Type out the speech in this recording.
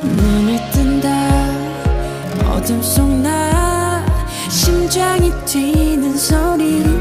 눈을 뜬다 어둠 속 나 심장이 뛰는 소리